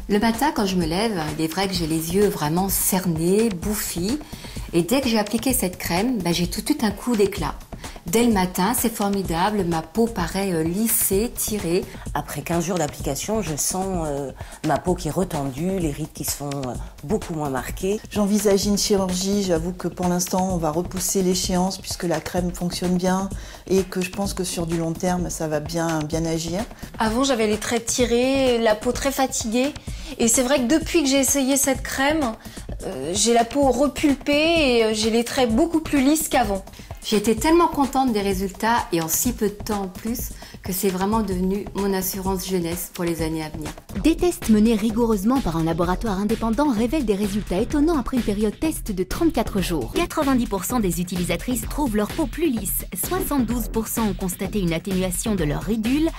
Le matin, quand je me lève, il est vrai que j'ai les yeux vraiment cernés, bouffis. Et dès que j'ai appliqué cette crème, j'ai tout un coup d'éclat. Dès le matin, c'est formidable, ma peau paraît lissée, tirée. Après 15 jours d'application, je sens ma peau qui est retendue, les rides qui sont beaucoup moins marquées. J'envisage une chirurgie, j'avoue que pour l'instant on va repousser l'échéance puisque la crème fonctionne bien et que je pense que sur du long terme ça va bien agir. Avant j'avais les traits tirés, la peau très fatiguée et c'est vrai que depuis que j'ai essayé cette crème, j'ai la peau repulpée et j'ai les traits beaucoup plus lisses qu'avant. J'ai été tellement contente des résultats et en si peu de temps en plus que c'est vraiment devenu mon assurance jeunesse pour les années à venir. Des tests menés rigoureusement par un laboratoire indépendant révèlent des résultats étonnants après une période test de 34 jours. 90% des utilisatrices trouvent leur peau plus lisse, 72% ont constaté une atténuation de leurs ridules,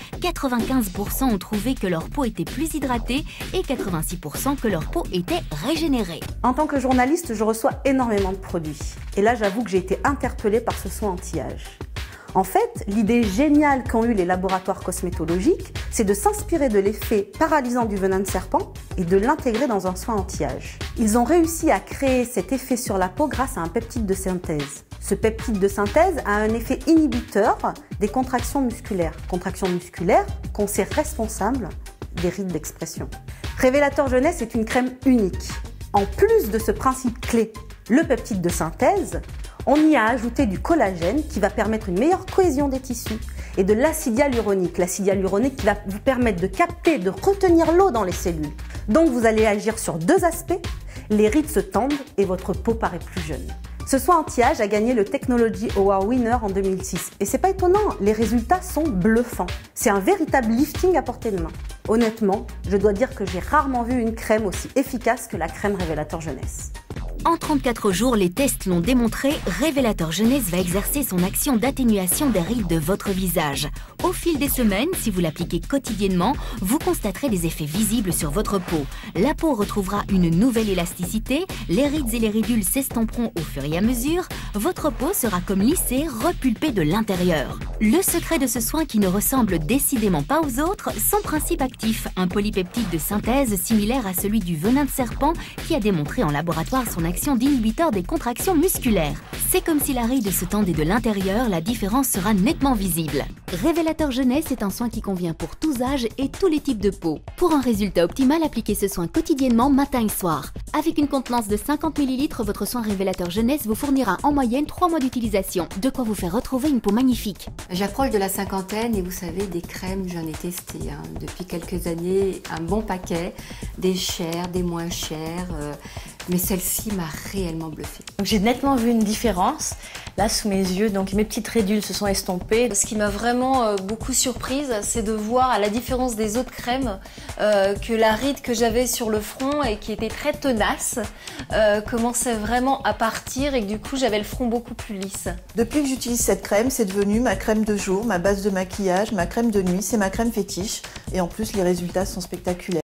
95% ont trouvé que leur peau était plus hydratée et 86% que leur peau était régénérée. En tant que journaliste, je reçois énormément de produits. Et là, j'avoue que j'ai été interpellée par ce soin anti-âge. En fait, l'idée géniale qu'ont eu les laboratoires cosmétologiques, c'est de s'inspirer de l'effet paralysant du venin de serpent et de l'intégrer dans un soin anti-âge. Ils ont réussi à créer cet effet sur la peau grâce à un peptide de synthèse. Ce peptide de synthèse a un effet inhibiteur des contractions musculaires. Contractions musculaires qu'on sait responsables des rides d'expression. Révélateur Jeunesse est une crème unique. En plus de ce principe clé, le peptide de synthèse, on y a ajouté du collagène qui va permettre une meilleure cohésion des tissus et de l'acide hyaluronique. L'acide hyaluronique qui va vous permettre de capter, de retenir l'eau dans les cellules. Donc vous allez agir sur deux aspects, les rides se tendent et votre peau paraît plus jeune. Ce soin anti-âge a gagné le Technology Award Winner en 2006. Et c'est pas étonnant, les résultats sont bluffants. C'est un véritable lifting à portée de main. Honnêtement, je dois dire que j'ai rarement vu une crème aussi efficace que la crème Révélateur Jeunesse. En 34 jours, les tests l'ont démontré, Révélateur Jeunesse va exercer son action d'atténuation des rides de votre visage. Au fil des semaines, si vous l'appliquez quotidiennement, vous constaterez des effets visibles sur votre peau. La peau retrouvera une nouvelle élasticité, les rides et les ridules s'estomperont au fur et à mesure, votre peau sera comme lissée, repulpée de l'intérieur. Le secret de ce soin qui ne ressemble décidément pas aux autres, son principe actif, un polypeptide de synthèse similaire à celui du venin de serpent qui a démontré en laboratoire son action d'inhibiteur des contractions musculaires. C'est comme si la ride se tendait de l'intérieur, la différence sera nettement visible. Révélateur Jeunesse est un soin qui convient pour tous âges et tous les types de peau. Pour un résultat optimal, appliquez ce soin quotidiennement, matin et soir. Avec une contenance de 50 ml, votre soin Révélateur Jeunesse vous fournira en moyenne 3 mois d'utilisation. De quoi vous faire retrouver une peau magnifique. J'approche de la cinquantaine et vous savez, des crèmes, j'en ai testé depuis quelques années, un bon paquet, des chères, des moins chères, mais celle-ci m'a réellement bluffée. J'ai nettement vu une différence, là sous mes yeux, donc mes petites ridules se sont estompées. Ce qui m'a vraiment beaucoup surprise, c'est de voir, à la différence des autres crèmes, que la ride que j'avais sur le front et qui était très tenace, commençait vraiment à partir et que du coup j'avais le front beaucoup plus lisse. Depuis que j'utilise cette crème, c'est devenu ma crème de jour, ma base de maquillage, ma crème de nuit, c'est ma crème fétiche et en plus les résultats sont spectaculaires.